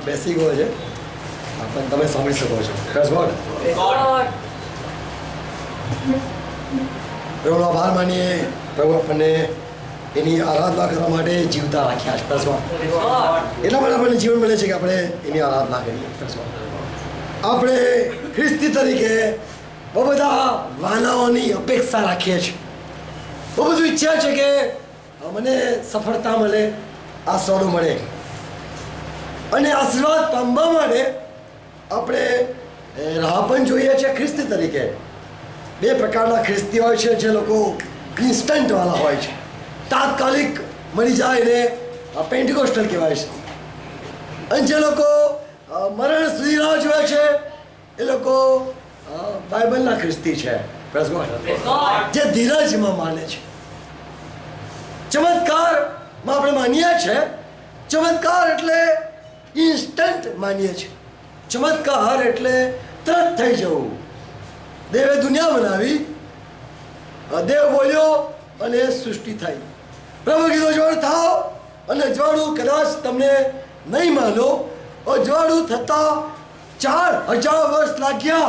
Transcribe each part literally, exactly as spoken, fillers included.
બેસી ગયો છે પણ તમે સાંભળી શકો છો. Praise God. પ્રભુનો આભાર માનીએ. પ્રભુ આપણને એની આરાધના કરવા માટે જીવતા રાખ્યા છે. Praise God. એટલા માટે આપણને જીવન મળે છે કે આપણે એની આરાધના કરીએ. Praise God. આપણે ખ્રિસ્તી તરીકે બહુ બધા વાનાઓની અપેક્ષા રાખીએ છીએ. બહુ બધું ઈચ્છા છે કે મને સફળતા મળે, આશીર્વાદ મળે, અને આશીર્વાદ પામવા માટે આપણે રાહ પણ જોઈએ છીએ. ખ્રિસ્તી તરીકે બે પ્રકારના ખ્રિસ્તી હોય છે. જે લોકો ઇન્સ્ટન્ટવાળા હોય છે, તાત્કાલિક મળી જાય ને પેન્ટિકોસ્ટલ કહેવાય છે. અને જે લોકો મરણ સુધી રાહ જોવે છે એ લોકો બાઇબલના ખ્રિસ્તી છે. Praise God. જે ધીરજમાં માને છે. ચમત્કારમાં આપણે માનીએ છીએ. ચમત્કાર એટલે ઇન્સ્ટન્ટ માનીએ છીએ. ચમત્કાર એટલે તરત થઈ જવું. દેવે દુનિયા બનાવી, દેવ બોલ્યો અને સૃષ્ટિ થઈ. પ્રભુ કીધું અજવાળું થાવ, અને અજવાળું કદાચ તમને નહીં માનો, અજવાળું થતા ચાર હજાર વર્ષ લાગ્યા.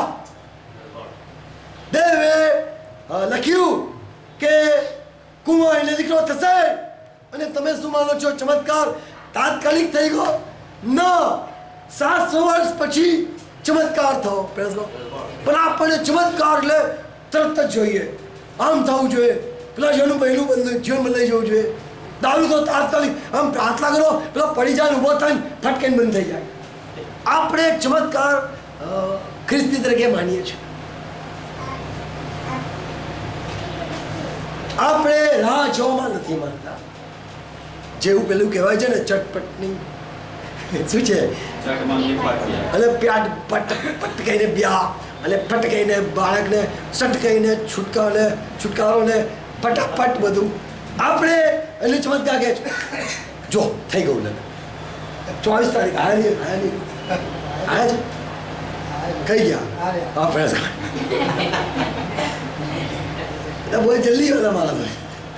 દેવે લખ્યું કે કુંવર એને દીકરો થશે, અને તમે શું માનો છો ચમત્કાર તાત્કાલિક થઈ ગયો? ના, સાતસો વર્ષ પછી ચમત્કાર થયો. પણ આપણને ચમત્કાર એટલે તરત જ જોઈએ. આમ થવું જોઈએ. પેલા જેનું પહેલું બદલું જીવન બદલાઈ જવું જોઈએ. દારૂ તો તાત્કાલિક આમ પ્રાર્થના કરો, પેલા પડી જાય, ઊભો થાય, ફટકેન બંધ થઈ જાય. આપણે ચમત્કાર ખ્રિસ્તી તરીકે માનીએ છીએ. આપણે રાહ જોવામાં નથી માનતા. જેવું પેલું કહેવાય છે ને, ચટપટની શું છે, અને પ્યાટ પટ પટ કહીને બ્યા, અને ફટ કહીને બાળકને, સટ કહીને છુટકારો છુટકારો ને ફટાફટ બધું. આપણે એટલે ચમત્કાર કહે છે, જો થઈ ગયું ને ચોવીસ તારીખ આયા નહીં આયા નહીં આયા છે કઈ ગયા હા ફ્રેશ બહુ જલ્દી હતા મારા ભાઈ.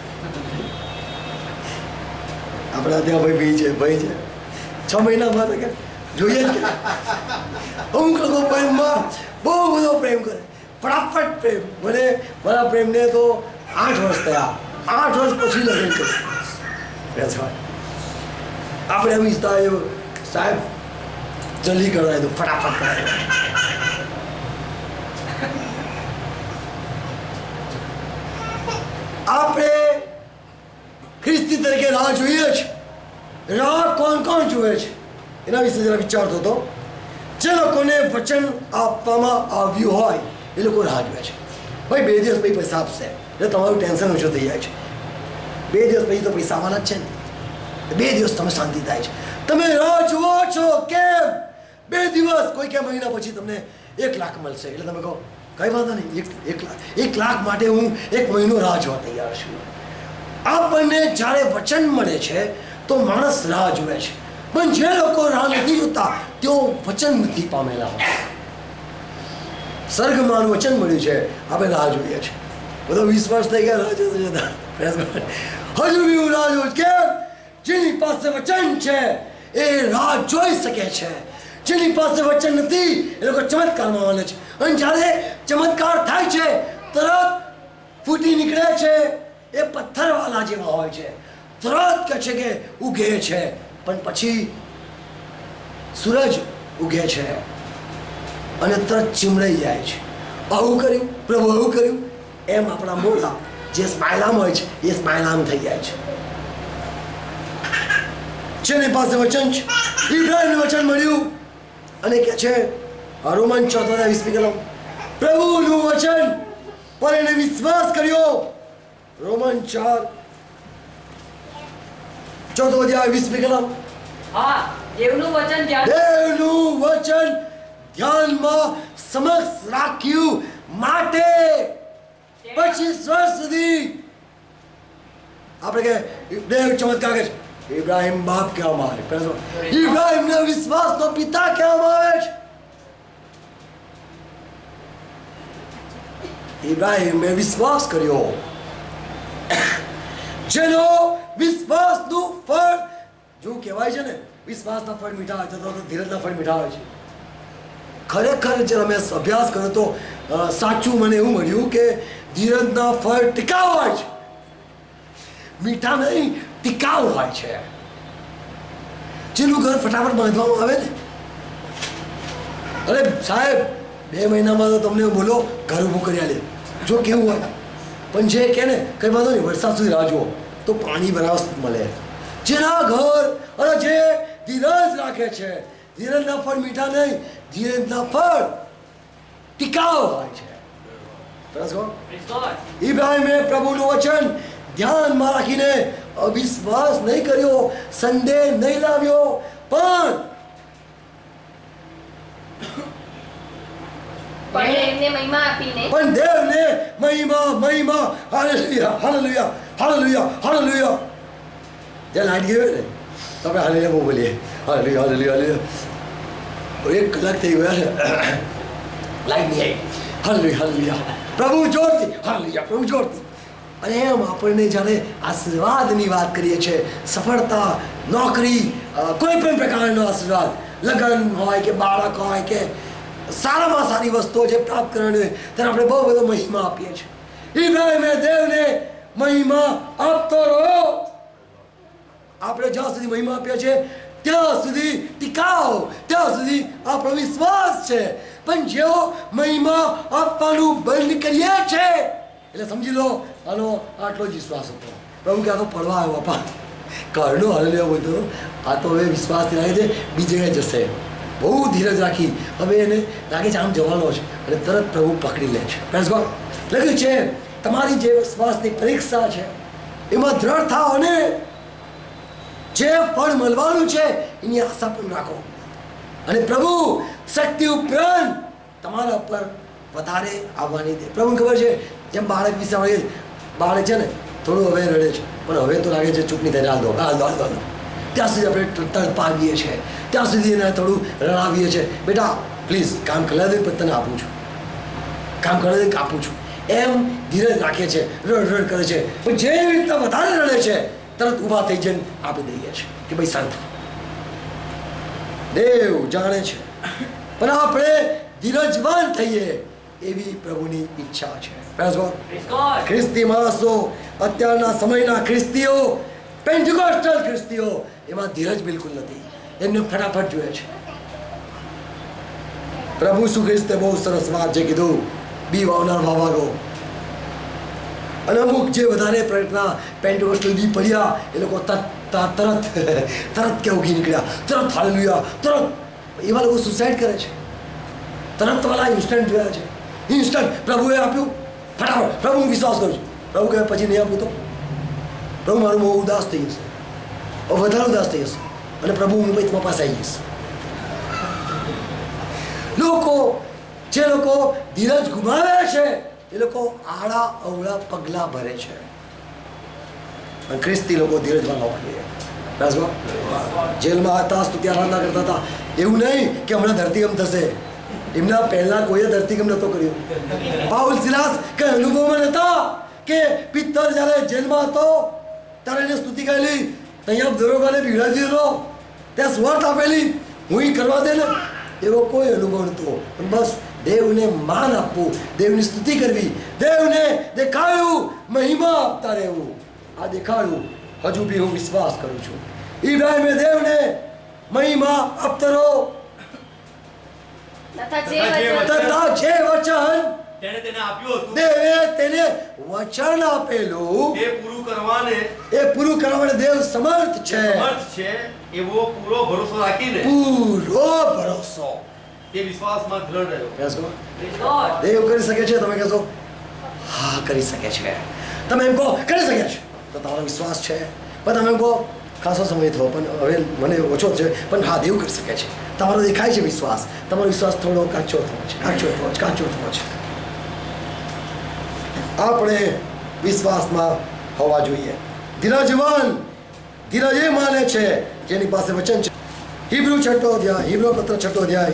આપણા ત્યાં ભાઈ ભાઈ છે ભાઈ છે છ મહિના બાદ કે જોઈએ જ કે અમુક લોકો પ્રેમમાં બહુ બધો પ્રેમ કરે, ફટાફટ પ્રેમ. મને મારા પ્રેમને તો આઠ વર્ષ થયા, આઠ વર્ષ પછી લગ્ન કર્યું. આપણે એમ ઈચ્છતા એવું સાહેબ જલ્દી કરાય તો ફટાફટ કરાય. આપણે ખ્રિસ્તી તરીકે રાહ જોઈએ છે. રાહ કોણ કોણ જુએ છે એના વિશે જરા વિચારતો હતો. જે લોકોને વચન આપવામાં આવ્યું હોય એ લોકો રાહ જુએ છે. ભાઈ બે દિવસ પછી પૈસા આપશે એટલે તમારું ટેન્શન ઓછું થઈ જાય છે. બે દિવસ પછી તો પૈસા આવવાના જ છે ને, બે દિવસ તમે શાંતિ થાય છે. તમે રાહ જુઓ છો કેમ? બે દિવસ કોઈ કે મહિના પછી તમને એક લાખ મળશે એટલે તમે કહો કઈ વાંધો નહીં, એક એક લાખ એક લાખ માટે હું એક મહિનો રાહ જોવા તૈયાર છું. આપણને જ્યારે વચન મળે છે તો માણસ રાહ જુએ છે. પણ જે લોકો રાહ નથી જોતા તેઓ વચન નથી પામેલા હોય. સ્વર્ગમાંનું વચન મળ્યું છે, આપણે રાહ જોઈએ છે. બધો વિશ્વાસ થઈ ગયા રાહ જોતા જોતા. હજુ બી હું રાહ જોઉં. કેમ? જેની પાસે વચન છે એ રાહ જોઈ શકે છે. જેની પાસે વચન નથી એ લોકો ચમત્કારમાં માને છે. અને જ્યારે ચમત્કાર થાય છે તરત ફૂટી નીકળે છે એ પથ્થરવાળા જેવા હોય છે. તરત કહે છે કે ઉગે છે, પણ પછી સૂરજ ઉગે છે અને તરત ચીમડાઈ જાય છે. આવું કર્યું પ્રભુ, આવું કર્યું. એમ આપણા મોઢા જે સ્માઇલામ હોય છે એ સ્માઇલામ થઈ જાય છે. જેની પાસે વચન છે, ઇબ્રાહિમને વચન મળ્યું અને કે છે રોમન ચોથા વીસમી કલમ, પ્રભુનું વચન પર એને વિશ્વાસ કર્યો. રોમન ચાર ચોથો અધ્યાય વીસમી કલમ. હા, દેવનું વચન દેવનું વચન ધ્યાનમાં સમક્ષ રાખ્યું માટે પચીસ વર્ષ સુધી આપણે કે દેવ ચમત્કાર કરે છે. ઇબ્રાહિમ બાપ કહેવામાં આવે છે. ઇબ્રાહિમને વિશ્વાસનો પિતા કહેવામાં આવે છે. ઇબ્રાહિમે વિશ્વાસ કર્યો, જેનો વિશ્વાસનું ફળ જો કહેવાય છે ને, વિશ્વાસના ફળ મીઠા હોય છે તો ધીરજના ફળ મીઠા હોય છે. ખરેખર જ્યારે અમે અભ્યાસ કર્યો તો સાચું મને એવું મળ્યું કે ધીરજના ફળ ટીકાઉ હોય છે, મીઠા નહીં ટીકાઉ હોય છે. જેનું ઘર ફટાફટ બાંધવામાં આવે ને, અરે સાહેબ બે મહિનામાં તો તમને બોલો ઘર ઊભું કરી આલે જો કેવું હોય, પણ જે કે ને કંઈ વાંધો નહીં વરસાદ સુધી રાહ જુઓ તો પાણી બરાબર મળે. જેના ઘર અરે જે ધીરજ રાખે છે, ધીરજના ફળ મીઠા નહીં, ધીરજના ફળ ટીકાઉ હોય છે. ઇબ્રાહિમે પ્રભુનું વચન ધ્યાનમાં રાખીને અવિશ્વાસ નહીં કર્યો, સંદેહ નહીં લાવ્યો, પણ પણ એમને મહિમા આપીને પણ દેવને મહિમા મહિમા હાલેલુયા હાલેલુયા હાલેલુયા હાલેલુયા. જ્યાં લાઈટ ગઈ હોય ને તો આપણે હાલેલુયા બહુ બોલીએ, હાલેલુયા હાલેલુયા હાલેલુયા. એક કલાક થઈ ગયો લાઈટ નહીં આવી, હાલેલુયા હાલેલુયા પ્રભુ જોરથી હાલેલુયા પ્રભુ જોરથી. અને એમ આપણને જ્યારે આશીર્વાદની વાત કરીએ છીએ, સફળતા, નોકરી, કોઈ પણ પ્રકારનો આશીર્વાદ, લગ્ન હોય કે બાળક હોય કે સારામાં સારી વસ્તુઓ જે પ્રાપ્ત કરવાની હોય ત્યારે આપણે બહુ બધો મહિમા આપીએ છીએ. ઇબ્રાહિમે દેવને મહિમા આપતો રહો. આપણે જ્યાં સુધી મહિમા આપીએ છીએ ત્યાં સુધી ટીકાઓ, ત્યાં સુધી આપણો વિશ્વાસ છે. પણ જેવો મહિમા આપવાનું બંધ કરીએ છે એટલે સમજી લો આનો આટલો જ વિશ્વાસ હતો. પ્રભુ કે આ તો પડવા આવ્યો બાપા, ઘરનો હાલેલુયા બોલતો આ તો હવે વિશ્વાસથી લાગે છે બીજે જગ્યાએ જશે. બહુ ધીરજ રાખી હવે એને લાગે છે આમ જવાનો છે અને તરત પ્રભુ પકડી લે છે. Praise God. લખ્યું છે તમારી જે વિશ્વાસની પરીક્ષા છે એમાં દ્રઢ થાઓ અને જે ફળ મળવાનું છે એની આશા પણ રાખો. અને પ્રભુ શક્તિ ઉપરાંત તમારા પર વધારે આવવાની દે. પ્રભુને ખબર છે જેમ બાળક વિશે આવે, બાળક છે ને થોડું હવે રડે છે પણ હવે તો લાગે છે ચૂપ નહીં થાય, હાલ દો હાલ દો હાલ દો. ત્યાં સુધી આપણે તડપાવીએ છીએ, ત્યાં સુધી એને થોડું રડાવીએ છીએ, બેટા પ્લીઝ કામ કરી દે પણ તને આપું છું, કામ કરી દે આપું છું. એમ ધીરજ રાખે છે, રડ રડ કરે છે, પણ જે રીતના વધારે રડે છે તરત ઊભા થઈ જઈને આપી દઈએ છીએ કે ભાઈ શાંત. દેવ જાણે છે પણ આપણે ધીરજવાન થઈએ એવી પ્રભુની ઈચ્છા છે. ખ્રિસ્તી માણસો, અત્યારના સમયના ખ્રિસ્તીઓ, પેન્ટિકોસ્ટલ ખ્રિસ્તીઓ, એમાં ધીરજ બિલકુલ નથી, એમને ફટાફટ જોઈએ છે. પ્રભુ શું ખ્રિસ્તે બહુ સરસ વાત જે કીધું, બી વાવનાર વાવાગો. અને અમુક જે વધારે પ્રયત્ન પેન્ટિકોસ્ટલ બી પડ્યા એ લોકો તરત તરત તરત કે ઉગી નીકળ્યા, તરત હાલેલુયા, તરત. એવા લોકો સુસાઇડ કરે છે, તરત વાળા ઇન્સ્ટન્ટ જોયા છે. ઇન્સ્ટન્ટ પ્રભુએ આપ્યું ફટાફટ, પ્રભુ વિશ્વાસ કરું છું. પ્રભુ કહે પછી નહીં આપ્યું તો પ્રભુ મારું બહુ ઉદાસ થઈ જશે, વધારે ઉદાસ થઈ જશે અને પ્રભુ હું પછી તમારા પાસે આવી જઈશ. લોકો જે લોકો ધીરજ ગુમાવે છે એ લોકો આડા અવળા પગલાં ભરે છે. અને ખ્રિસ્તી લોકો ધીરજવાન હોવા જોઈએ. જેલમાં હતા સ્તુતિ આરાધના કરતા હતા, એવું નહીં કે હમણાં ધરતીકંપ થશે. એમના પહેલા કોઈએ ધરતીકંપ નહોતો કર્યો. પાઉલ સિલાસ કઈ અનુભવમાં નતા કે પિત્તર જ્યારે જેલમાં હતો ત્યારે એને સ્તુતિ કરેલી, ત્યાં દરોગાને પીવડાવી દીધો, ત્યાં સ્વાર્થ આપેલી, હું કરવા દે ને, એવો કોઈ અનુભવ નહોતો. બસ દેવને માન આપવું, દેવની સ્તુતિ કરવી, દેવને દેખાડ્યું, મહિમા આપતા રહેવું. આ દેખાડવું હજુ બી હું વિશ્વાસ કરું છું. ઇબ્રાહિમે દેવને મહિમા આપતા રહો તથા જે વચન તેને તેને આપ્યું હતું, દેવે તેને વચન આપેલું એ પૂરું કરવાને એ પૂરું કરવા દેવ સમર્થ છે. સમર્થ છે એવો પૂરો ભરોસો રાખીને પૂરો ભરોસો તે વિશ્વાસમાં દ્રઢ રહ્યો. દેવ કરી શકે છે. તમે કહેશો હા કરી શકે છે. તમે એમ કહો કરી શકે છે તો તમારો વિશ્વાસ છે. પણ તમે એમ કહો ખાસો સમય થયો પણ હવે મને ઓછો છે, પણ હા દેવ કરી શકે છે. તમારો દેખાય છે વિશ્વાસ, તમારો વિશ્વાસ થોડો કાચો થયો છે, કાચો થયો છે, કાચો થયો છે. આપણે વિશ્વાસમાં હોવા જોઈએ. ધીરજવાન ધીરજ એ માને છે જેની પાસે વચન છે. હિબ્રુ છઠ્ઠો અધ્યાય, હિબ્રુ પત્ર છઠ્ઠો અધ્યાય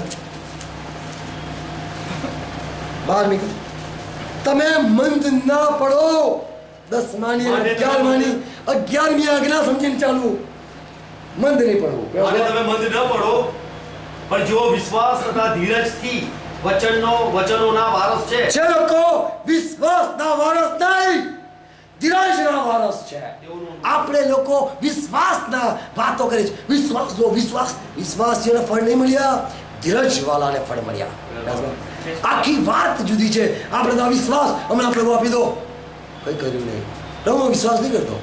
બારમી કલમ. તમે મંદ ના પડો. દસમાની અગિયારમાની અગિયારમી આજ્ઞા સમજીને ચાલુ. મંદ નહીં પડવું. અને તમે મંદ ન પડો, પણ જો વિશ્વાસ તથા ધીરજથી વચનનો વચનોના વારસ છે. જે લોકો વિશ્વાસના વારસ નહીં, ધીરજના વારસ છે. આપણે લોકો વિશ્વાસના વાતો કરી છે. વિશ્વાસ જો વિશ્વાસ વિશ્વાસ જેને ફળ નહીં મળ્યા, ધીરજ વાળાને ફળ મળ્યા. આખી વાત જુદી છે. આપણે તો વિશ્વાસ હમણાં પ્રભુ આપી દો, કઈ કર્યું નહીં. પ્રભુ વિશ્વાસ નહીં કરતો.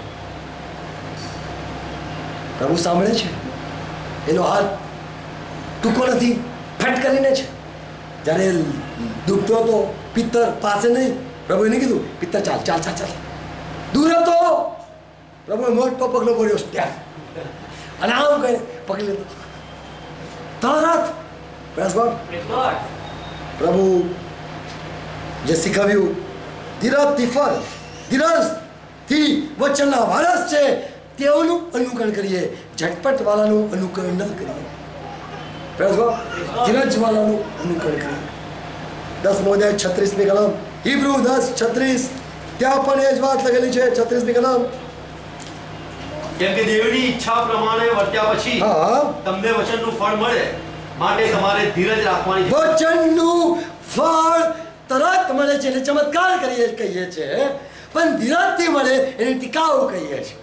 પ્રભુ સાંભળે છે, એનો હાથ ટૂંકો નથી, ફટ કરીને છે. જ્યારે દુખતો હતો પિત્તર પાસે નહીં, પ્રભુએ નહીં કીધું પિત્તર ચાલ ચાલ ચાલ ચાલ. દૂર હતો, પ્રભુએ મોટો પગલો પડ્યો ત્યાં અને આમ કહે પકડી લીધો તરત. Praise God. પ્રભુ જે શીખવ્યું, ધીરજથી ફળ, ધીરજથી વચનના વારસ છે, તેઓનું અનુકરણ કરીએ, ઝટપટ વાળાનું અનુકરણ ન કરીએ. Praise God. ધીરજ વાળાનું અનુકરણ કરીએ. દસમો અધ્યાય છત્રીસમી કલમ, હિબ્રુ દસ છત્રીસ, ત્યાં પણ એ જ વાત લખેલી છે. છત્રીસમી કલમ. કેમ કે દેવની ઈચ્છા પ્રમાણે વર્ત્યા પછી હા, તમને વચનનું ફળ મળે, માટે તમારે ધીરજ રાખવાની છે. વચનનું ફળ તરત મળે છે, એને ચમત્કાર કરીએ કહીએ છે, પણ ધીરજથી મળે એને ટીકાઉ કહીએ છીએ.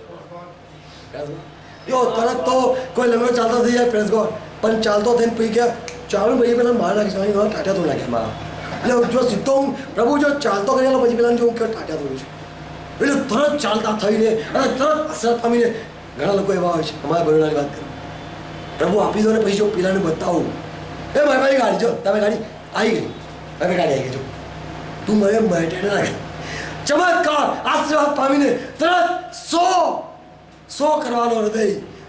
જો તરત તો કોઈ લગ્ન ચાલતો થઈ જાય, પ્રેઝ ગોડ, પણ ચાલતો થઈને પછી કે ચાલુ ભાઈ પેલા માર નાખી ટાટા તો નાખે મારા. એટલે જો સીધો હું પ્રભુ જો ચાલતો કરેલો પછી પેલા જો હું કે ટાટા તોડું છું, એટલે તરત ચાલતા થઈને અને તરત અસર પામીને ઘણા લોકો એવા હોય છે. અમારા બરોડાની વાત કરું, પ્રભુ આપી દો ને પછી જો પેલાને બતાવું, એ મારી મારી ગાડી જો તમે ગાડી આવી ગઈ, હવે ગાડી આવી ગઈ જો તું મને બેઠે નાખે. ચમત્કાર આશીર્વાદ પામીને તરત સો સો કરવાનો હૃદય.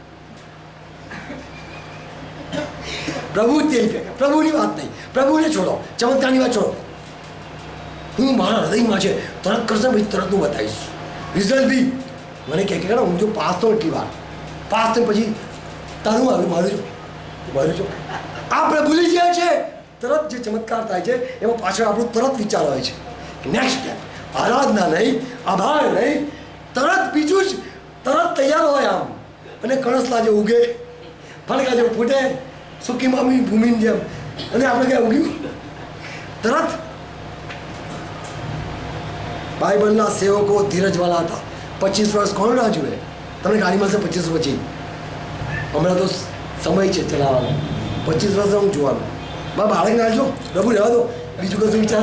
પ્રભુ તે પ્રભુની વાત નહીં, પ્રભુને છોડો, ચમત્કારની વાત છોડો. હું મારા હૃદયમાં છે, તરત કરશે ભાઈ તરત હું બતાવીશ. રિઝલ્ટ બી મને કહે કે હું જો પાસ તો એટલી વાર પાસ થઈને પછી તારું આવ્યું મારું છું મારું છું. આપણે ભૂલી ગયા છે, તરત જે ચમત્કાર થાય છે એમાં પાછળ આપણું તરત વિચાર હોય છે કે નેક્સ્ટ સ્ટેપ, આરાધના નહીં, આભાર નહીં, તરત બીજું જ તરત તૈયાર હોય આમ. અને કણસલા જે ઉગે, ફણકા જે ફૂટે, સુકી મામી ભૂમિની જેમ, અને આપણે ક્યાં ઉગ્યું તરત. બાઇબલના સેવકો ધીરજવાળા હતા. પચીસ વર્ષ કોણ ના જુએ? તમને ગાડી મળશે પચીસ પછી. હમણાં તો સમય છે ચલાવવાનો. પચીસ વર્ષ હું જોવાનું. મારા બાળક નાખજો, પ્રભુ રહેવા દો, બીજું કશું વિચાર.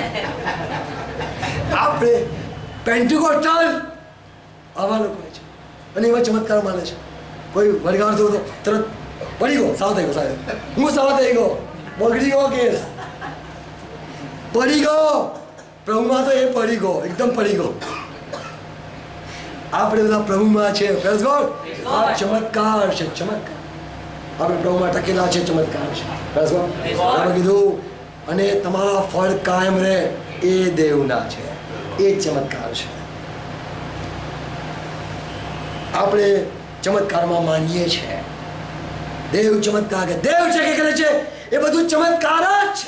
આપણે પેન્ટિકોસ્ટલ આવા લોકો છે અને એવા ચમત્કાર માને છે. કોઈ વળગાડ થયો તો તરત પડી ગયો, સાવ થઈ ગયો, સાહેબ હું સાવ થઈ ગયો, બગડી ગયો કેસ, પડી ગયો. પ્રભુમાં તો એ પડી ગયો, એકદમ પડી ગયો. આપણે બધા પ્રભુમાં છે. Praise God. આ ચમત્કાર છે, ચમત્કાર. આપણે પ્રભુમાં ટકેલા છે, ચમત્કાર છે. Praise God. આપણે કીધું અને તમારા ફળ કાયમ રહે, એ દેવના છે, એ ચમત્કાર છે. આપણે ચમત્કારમાં માનીએ છીએ. દેવ ચમત્કાર કે દેવ છે કે કરે છે એ બધું ચમત્કાર જ છે.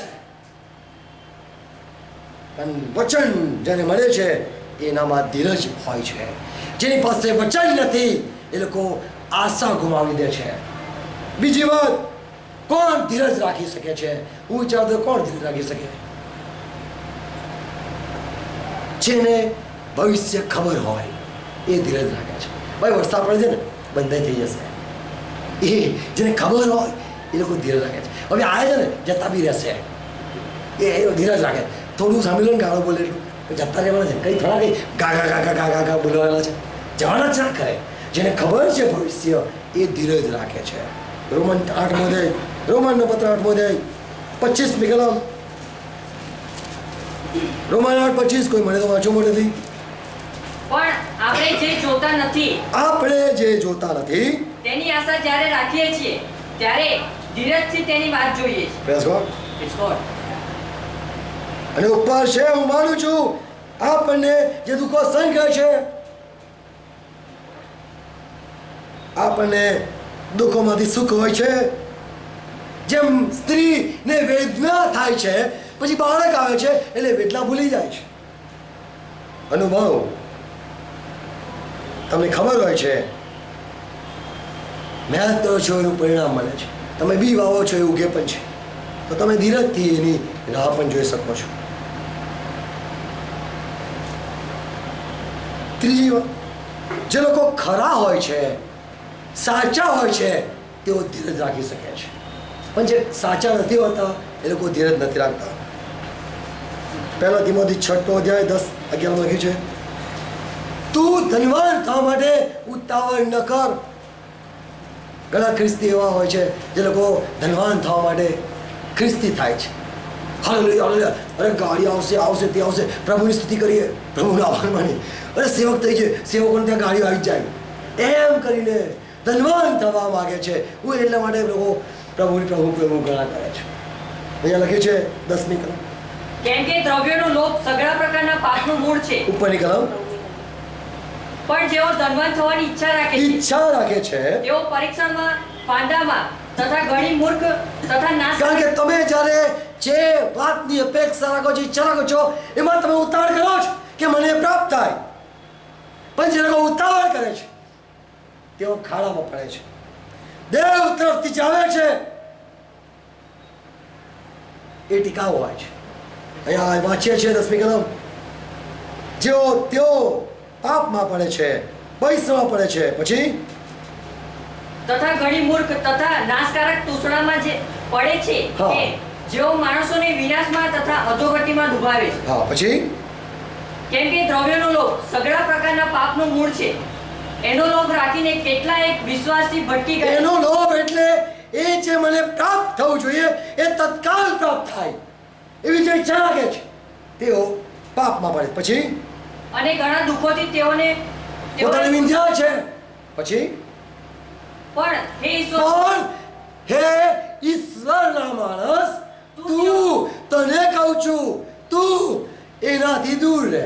પણ વચન જેને મળે છે એનામાં ધીરજ હોય છે. જેની પાસે વચન નથી એ લોકો આશા ગુમાવી દે છે. બીજી વાત, કોણ ધીરજ રાખી શકે છે? હું વિચારતો કોણ ધીરજ રાખી શકે? જેને ભવિષ્ય ખબર હોય એ ધીરજ રાખે છે. ભાઈ વરસાદ પડે છે ને, બંધાઈ થઈ જશે, એ જેને ખબર હોય એ લોકો ધીરજ રાખે છે. હવે આવે છે ને જતા બી રહેશે, એ ધીરજ રાખે. થોડું સાંભળી લો ને ગાળો બોલે એટલું જતા રહેવાના છે. કંઈ થોડા કંઈ ગા ગા ગા ગા ગા ગા ગા બોલવાના છે, જવાના જ ના કરે. જેને ખબર છે ભવિષ્ય એ ધીરજ રાખે છે. રોમન આઠમો અધ્યાય, રોમનનો પત્ર આઠમો અધ્યાય પચીસમી કલમ. રોમન આઠ પચીસ. કોઈ મને તો વાંચવું મળે નથી. પણ આપણે જે જોતા નથી આપણે જે જોતા નથી તેની આશા જ્યારે રાખીએ છીએ ત્યારે ધીરજથી તેની વાત જોઈએ છીએ. Praise God. Praise God. અને ઉપર છે, હું માનું છું આપણને જે દુઃખો સહન કરે છે, આપણને દુઃખોમાંથી સુખ હોય છે. જેમ સ્ત્રીને વેદના થાય છે પછી બાળક આવે છે એટલે વેદના ભૂલી જાય છે. અનુભવ તમને ખબર હોય છે મહેનત કરો છો એનું પરિણામ મળે છે. તમે બી વાવો છો એ ઉગે પણ છે. તો તમે ધીરજથી એની રાહ પણ જોઈ શકો છો. ત્રીજી વાત, જે લોકો ખરા હોય છે, સાચા હોય છે, તેઓ ધીરજ રાખી શકે છે. પણ જે સાચા નથી હોતા એ લોકો ધીરજ નથી રાખતા. પહેલો તિમોથી છઠ્ઠો અધ્યાય દસ અગિયાર લખ્યું છે, તું ધનવાન થવા માટે ઉતાવળ ન કર. ઘણા ખ્રિસ્તી એવા હોય છે જે લોકો ધનવાન થવા માટે ખ્રિસ્તી થાય છે. હાલેલુયા હાલેલુયા, અરે ગાડી આવશે આવશે તે આવશે, પ્રભુની સ્તુતિ કરીએ, પ્રભુનો આભાર માનીએ, અરે સેવક થઈ જાય, સેવકોને ત્યાં ગાડીઓ આવી જાય, એમ કરીને ધનવાન થવા માગે છે. હું એટલા માટે લોકો પ્રભુની પ્રભુ પ્રભુ ઘણા કરે છે. અહીંયા લખ્યું છે દસમી કલમ, કેમ કે દ્રવ્યનો લોભ સગળા પ્રકારના પાપનું મૂળ છે. ઉપરની કલમ, પણ જેઓ ધનવાન થવાની ઈચ્છા રાખે છે ઈચ્છા રાખે છે તેઓ પરીક્ષામાં, ફાંદામાં તથા ઘણી મૂર્ખ તથા નાશ. કારણ કે તમે જ્યારે જે વાતની અપેક્ષા રાખો છો, ઈચ્છા રાખો છો, એમાં તમે ઉતાવળ કરો છો કે મને પ્રાપ્ત થાય. પણ જે લોકો ઉતાવળ કરે છે તેઓ ખાડામાં પડે છે. દેવ તરફથી જે આવે છે એ ટીકાઉ હોય છે. અહીંયા વાંચીએ છીએ દસમી કલમ, જેઓ તેઓ પાપમાં પડે છે, પૈસામાં પડે છે, પછી તથા ઘણી મૂર્ખ તથા નાશકારક તૂષણામાં જે પડે છે હા. કે જેઓ માણસોને વિનાશમાં તથા અધોગતિમાં ડૂબાવે છે. હા પછી કેમ કે દ્રવ્યનો લોભ સગળા પ્રકારના પાપનું મૂળ છે. એનો લોભ રાખીને કેટલાય વિશ્વાસથી ભટકી ગયા. એનો લોભ એટલે એ જે મને પ્રાપ્ત થવું જોઈએ એ તત્કાલ પ્રાપ્ત થાય એવી જે ઈચ્છા રાખે છે તેઓ પાપમાં પડે. પછી અને ઘણા દુઃખોથી તેઓને પોતાને વિંધ્યા છે. પછી પણ હે ઈશ્વર, પણ હે ઈશ્વરના માણસ, તું, તને કહું છું, તું એનાથી દૂર રહે.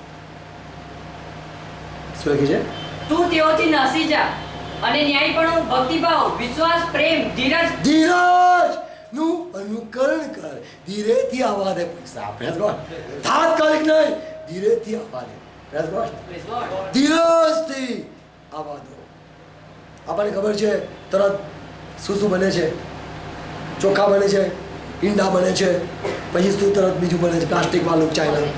શું લખ્યું છે? તું તેઓથી નાસી જા અને ન્યાયપણું, ભક્તિભાવ, વિશ્વાસ, પ્રેમ, ધીરજ ધીરજ નું અનુકરણ કર. ધીરેથી આવવા દે પૈસા. તાત્કાલિક નહીં, ધીરેથી આવવા દે. ધીરજથી આવવા દો. આપણને ખબર છે તરત શું શું બને છે? ચોખા બને છે, ઈંડા બને છે, પછી શું તરત બીજું બને છે? પ્લાસ્ટિક વાળું ચાઇના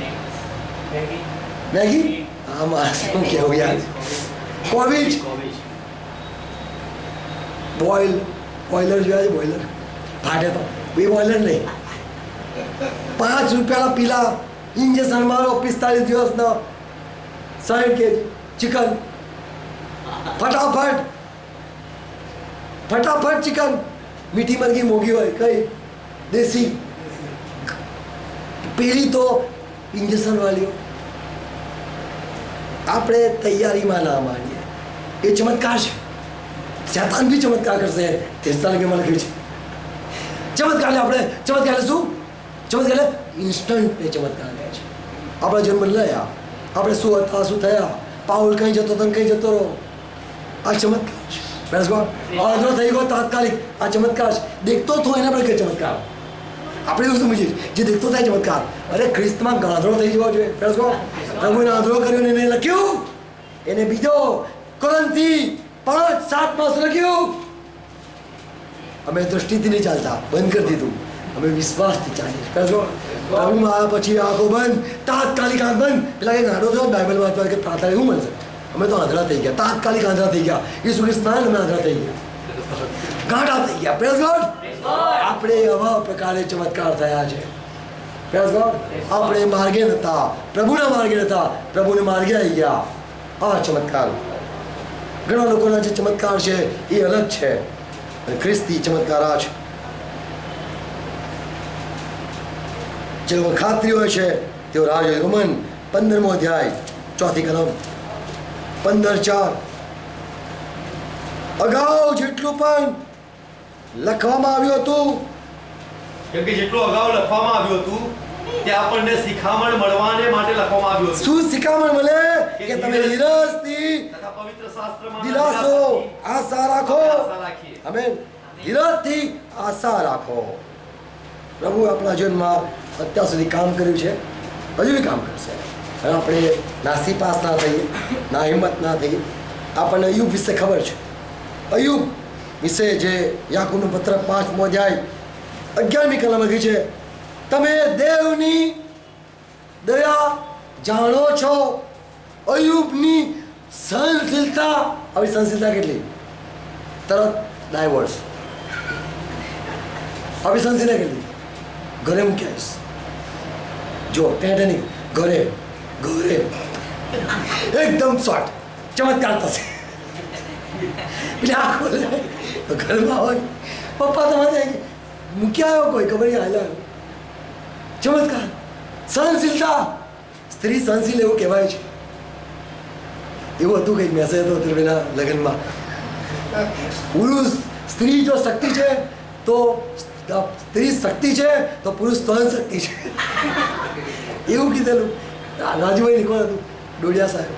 મેગી. આમાં શું કેવું યાર? કોબીજ બોઇલ, બોઇલર જોયા છે? બોઇલર ફાટે તો એ બોઇલર નહીં, પાંચ રૂપિયાના પીલા ઇન્જેક્શન મારો, પિસ્તાલીસ દિવસના સાઠ કેજી ચિકન, ફટાફટ ફટાફટ ચિકન. મીઠી મરઘી મોંઘી હોય, કઈ દેશી, પેલી તો ઇન્જેક્શન વાળીઓ. આપણે તૈયારીમાં ના માનીએ, એ ચમત્કાર છે. શેતાન બી ચમત્કાર કરશે. તેરતા લગેમાં લખ્યું છે ચમત્કાર. આપણે ચમત્કાર શું? ચમત્કાર ઇન્સ્ટન્ટ એ ચમત્કાર લે છે. આપણા જન્મ લયા, આપણે શું હતા, શું થયા, પાઉલ કઈ જતો તો કઈ જતો રહો, આ ચમત્કાર છે. Praise God. આંધળો થઈ ગયો તાત્કાલિક, આ ચમત્કાર છે. દેખતો તો એના પર કે ચમત્કાર. આપણે એવું સમજીએ જે દેખતો થાય ચમત્કાર. અરે ખ્રિસ્તમાં ગાંધળો થઈ જવો જોઈએ. Praise God. પ્રભુને આંધળો કર્યો ને એને લખ્યું, એને બીજો કોરિન્થી પાંચ સાત માં લખ્યું, અમે દૃષ્ટિથી નહીં ચાલતા, બંધ કરી દીધું, અમે વિશ્વાસથી ચાલીએ. પ્રભુમાં આવ્યા પછી આંખો બંધ, તાત્કાલિક આંખ બંધ. પેલા કંઈક આંધળો થયો બાઇબલ વાંચવા કે પ્રાર્થના એવું બનશે, અમે તો આંધળા થઈ ગયા, તાત્કાલિક આંધળા થઈ ગયા. ઈસુ ખ્રિસ્તના અમે આંધળા થઈ ગયા, ગાંડા થઈ ગયા. Praise God. આપણે આવા પ્રકારે ચમત્કાર થયા છે. Praise God. આપણે માર્ગે નતા, પ્રભુના માર્ગે નતા, પ્રભુને માર્ગે આવી ગયા. આ ચમત્કાર. ઘણા લોકોના જે ચમત્કાર છે એ અલગ છે, અને ખ્રિસ્તી ચમત્કાર આ છે. જે લોકો ખાતરી હોય છે તેઓ રાહ જોઈ. રોમન પંદરમો અધ્યાય ચોથી કલમ, પંદર ચાર. અગાઉ જેટલું પણ લખવામાં આવ્યું હતું, કેમ કે જેટલું અગાઉ લખવામાં આવ્યું હતું તે આપણને શિખામણ મળવાને માટે લખવામાં આવ્યું હતું. શું શિખામણ મળે? કે તમે ધીરજથી તથા પવિત્ર શાસ્ત્રમાં દિલાસો, આશા રાખો. આશા રાખીએ. આમેન. ધીરજથી આશા રાખો. પ્રભુ આપણા જીવનમાં અત્યાર સુધી કામ કર્યું છે, હજુ બી કામ કરશે. અને આપણે નાસીપાસ ના થઈએ, ના હિંમત ના થઈએ. આપણને યુગ વિશે ખબર છે, અયુબ વિશે જે યાકૂબનો પત્ર પાંચમો અધ્યાય અગિયારમી કલમ લખી છે, તમે દેવની દયા જાણો છો, અયુબની સહનશીલતા. આવી સહનશીલતા કેટલી? તરત ડાયવોર્સ. આવી સહનશીલતા કેટલી? ઘરે મૂક્યાઈશ. જો ટેટનિક ઘરે ઘરે એકદમ શોર્ટ ચમત્કાર થશે. એટલે આ ખોલે ઘરમાં હોય, પપ્પા તમારે મૂક્યા આવ્યો કોઈ ખબર નહીં હાલ્યા. ચમત્કાર, સહનશીલતા. સ્ત્રી સહનશીલ એવું કહેવાય છે. એવું હતું કંઈક મેસેજ હતો ત્રિવેના લગ્નમાં. પુરુષ સ્ત્રી જો શક્તિ છે તો સ્ત્રી શક્તિ છે તો પુરુષ સહન શક્તિ છે. એવું કીધેલું. રાજુભાઈ નીકળ હતું ડોડિયા સાહેબ.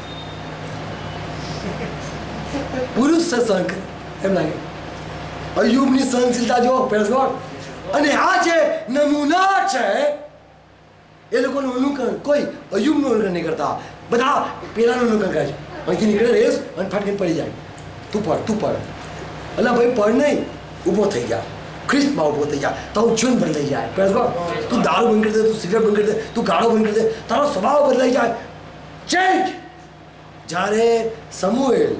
પુરુષ સહન કરે એમ લાગે. અયુબની સહનશીલતા જો પ્રેઝ ગોડ. અને આ જે નમૂના છે એ લોકોનું અનુકરણ કોઈ અયુબનું અનુકરણ નહીં કરતા, બધા પેલાનું અનુકરણ કરે છે. અહીંથી નીકળે રેસ અને ફાટકીને પડી જાય. તું પડ તું પડ અલા ભાઈ પડ નહીં, ઊભો થઈ ગયા, ખ્રિસ્તમાં ઊભો થઈ જાય, તારું જીવન બદલાઈ જાય. Praise God. તું દારૂ બંધ કરી દે, તું સિગરેટ બંધ કરી દે, તું ગાળો બંધ કરી દે, તારો સ્વભાવ બદલાઈ જાય. ચેન્જ. જ્યારે સમુએલ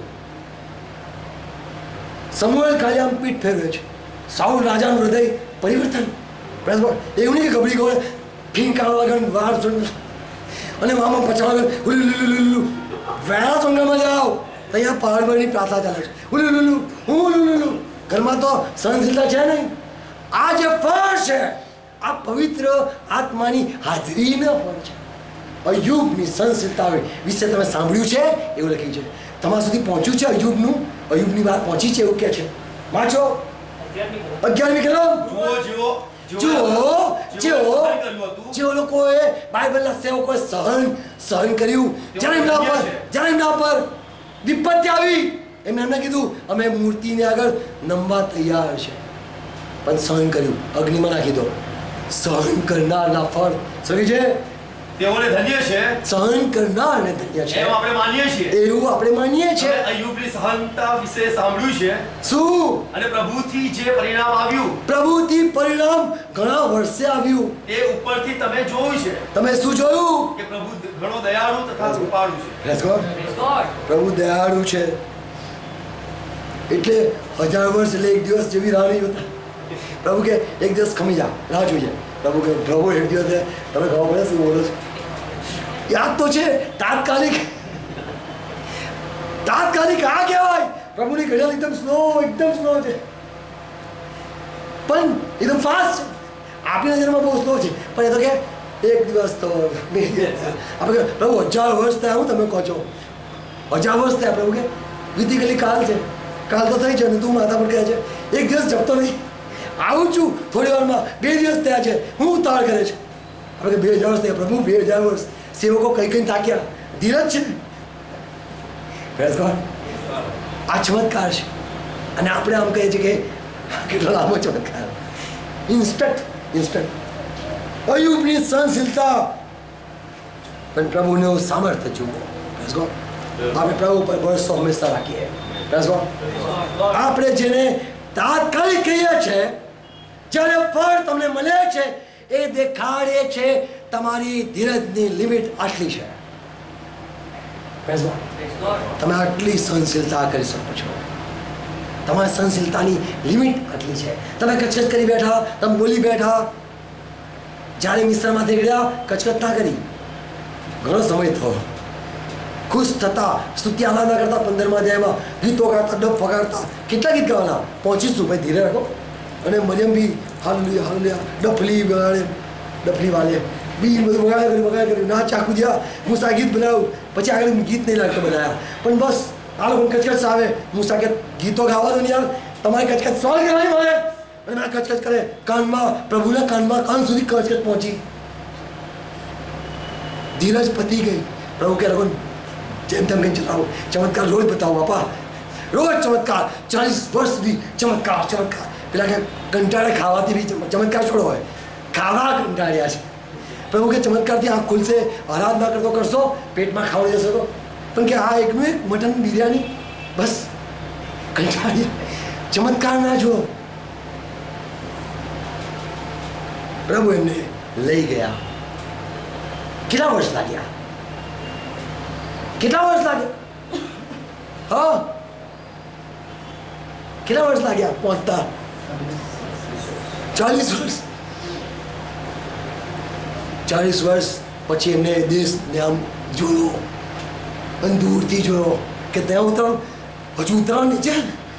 સમુએલ ખાલી આમ પીઠ ફેરવે છે, સાઉલ રાજાનું હૃદય પરિવર્તન. Praise God. એવું નહીં કે ગબડી ગયો ફીંકાવા વગર વાર અને મામા પચાવા વગર હુલુલુલુલુલુ વેળા જંગલમાં જાઓ ત્યાં પહાડ પરની પ્રાર્થના ચાલે છે. હુલુલુલુ હું હુલુલુલુ. ઘરમાં તો સહનશીલતા છે નહીં. આ જે ફળ છે આ પવિત્ર આત્માની હાજરીના ફળ છે. અયુબની સહનશીલતા વિશે તમે સાંભળ્યું છે એવું લખ્યું છે. તમારા સુધી પહોંચ્યું છે અયુબનું? અયુબની વાત પહોંચી છે એવું કે છે. વાંચો અગિયારમી કલમ. જુઓ જેઓ જેઓ લોકોએ બાઇબલના સેવકોએ સહન સહન કર્યું, જ્યારે એમના પર જ્યારે એમના પર વિપત્તિ આવી એમને એમને કીધું અમે મૂર્તિને આગળ નમવા તૈયાર છે, પણ સહન કર્યું. અગ્નિમાં નાખી દો. સહન કરનારના ફળ સરી છે તેઓને ધન્ય છે. સહન કરનારને ધન્ય છે એમ આપણે માનીએ છીએ. એવું આપણે માનીએ છીએ. અયુબની સહનતા વિશે સાંભળ્યું છે. શું? અને પ્રભુથી જે પરિણામ આવ્યું, પ્રભુથી પરિણામ ઘણા વર્ષે આવ્યું. તે ઉપરથી તમે જોયું છે. તમે શું જોયું? કે પ્રભુ ઘણો દયાળુ તથા કૃપાળુ છે. Praise God. પ્રભુ દયાળુ છે. એટલે હજાર વર્ષ એટલે એક દિવસ જેવી રાહ નહીં હોતા. પ્રભુ કે એક દિવસ ખમી જા, રાહ જોઈએ. પ્રભુ કે પ્રભુ એક દિવસ તમે ખબર પડે શું બોલો છો? યાદ તો છે તાત્કાલિક તાત્કાલિક આ કહેવાય. પ્રભુની ઘડિયાળ એકદમ સ્લો એકદમ સ્લો છે, પણ એકદમ ફાસ્ટ છે. આપણી નજરમાં બહુ સ્લો છે, પણ એ તો કે એક દિવસ તો બે દિવસ. આપણે પ્રભુ હજાર વર્ષ થયા હું તમે કહો છો હજાર વર્ષ થયા. પ્રભુ કે વીતી ગયેલી કાલ છે, કાલ તો થઈ છે ને તું માથા પર કહે છે એક દિવસ જપતો નહીં. આવું છું થોડી વારમાં, બે દિવસ થયા છે હું ઉતાવળ કરે છે. આપણે બે હજાર વર્ષ થયા. પ્રભુ બે હજાર વર્ષ સેવકો કઈ કઈ તાક્યા. ધીરજ છે. Praise God. આ ચમત્કાર છે. અને આપણે આમ કહીએ છીએ કે કેટલો લાંબો ચમત્કાર. ઇન્સ્ટન્ટ ઇન્સ્ટન્ટ અયુબની સહનશીલતા, પણ પ્રભુનું સામર્થ્ય જુઓ. Praise God. આપણે પ્રભુ પર ભરોસો હંમેશા રાખીએ. Praise God. આપણે જેને તાત્કાલિક કહીએ છીએ, જ્યારે ફળ તમને મળે છે એ દેખાડે છે તમારી ધીરજની લિમિટ આટલી છે. Praise God. તમે આટલી સહનશીલતા કરી શકો છો. તમારી સહનશીલતાની લિમિટ આટલી છે. તમે કચકચ કરી બેઠા, તમે બોલી બેઠા. જ્યારે મિશ્રમાંથી ગયા કચકચ ના કરી. ઘણો સમય થયો. ખુશ થતા સ્તુતિ આનંદ કરતા પંદરમાં અધ્યાયમાં ગીતો ગાતા, ડબ વગાડતા. કેટલા ગીત ગાવાના? પહોંચીશું ભાઈ, ધીરે રાખો. અને મરિયમ બી હાલુલિયા હાલુલિયા ડફલી વગાડે, ડફલી વાલે બી બધું વગાડે કર્યું વગાડે કર્યું ના ચાકુ જ્યાં મૂસા ગીત બનાવ્યું. પછી આગળ ગીત નહીં લાગતો બનાવ્યા, પણ બસ આ લોકો કચકચ આવે. મૂસા કે ગીતો ગાવા દો ને યાર, તમારી કચકચ સોલ્વ કરવાની મળે. અને મેં કચકચ કરે કાનમાં, પ્રભુના કાનમાં કાન સુધી કચકચ પહોંચી. ધીરજ પતી ગઈ. પ્રભુ કે લોકો જેમ તેમ કંઈ ચલાવો. ચમત્કાર રોજ બતાવો બાપા, રોજ ચમત્કાર. ચાલીસ વર્ષ સુધી ચમત્કાર ચમત્કાર. પેલા કે કંટાળે ખાવાથી બી ચમત્કાર છોડો હોય, ખાવા કંટાળ્યા છે. પ્રભુ કે ચમત્કારથી આંખ ખુલશે, આરાધના કરતો કરશો પેટમાં ખાવડી જશો તો. પણ કે આ એકનું એક મટન બિરયાની બસ કંટાળી ચમત્કાર ના જો. પ્રભુ એમને લઈ ગયા. કેટલા વર્ષ લાગ્યા? કેટલા વર્ષ લાગ્યા? હા, કેટલા વર્ષ લાગ્યા પહોંચતા? ચાલીસ વર્ષ. ચાલીસ વર્ષ પછી એમને દેશને આમ જોયો અને દૂરથી જોયો કે ત્યાં ઉતરણ, હજુ ઉતરણ નીચે.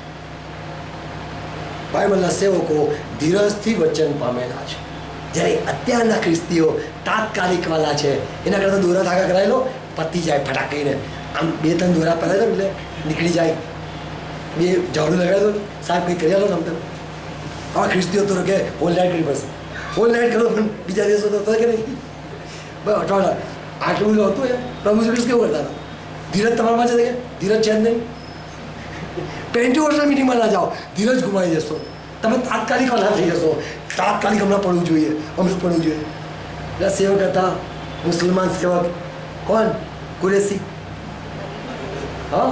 બાઇબલના સેવકો ધીરજથી વચન પામેલા છે, જ્યારે અત્યારના ખ્રિસ્તીઓ તાત્કાલિક વાળા છે. એના કરતાં દોરા ધાગા કરાયેલો પતી જાય ફટાક કહીને. આમ બે ત્રણ દોરા પહેરાય એટલે નીકળી જાય. બે ઝાડુ લગાવી દો, સાહેબ કંઈ કરી આલો ને. આમ તો આવા ખ્રિસ્તીઓ તો કે હોલ નાઇટ કરી પડશે, હોલ નાઇટ કરો, પણ બીજા દિવસો તો થાય કે નહીં. બસ અઠવાડિયા આટલું બધું હતું. એમ પ્રભુ શ્રી કેવું કરતા હતા? ધીરજ તમારા પાસે કે ધીરજ છે જ નહીં. પેન્ટિકોસ્ટલ મિટિંગમાં ના જાઓ, ધીરજ ગુમાવી જશો. તમે તાત્કાલિક ના થઈ જશો. તાત્કાલિક હમણાં પડવું જોઈએ, હમણાં પડવું જોઈએ. એટલે સેવક હતા મુસલમાન સેવક. કોણ? કુરેશી. હા,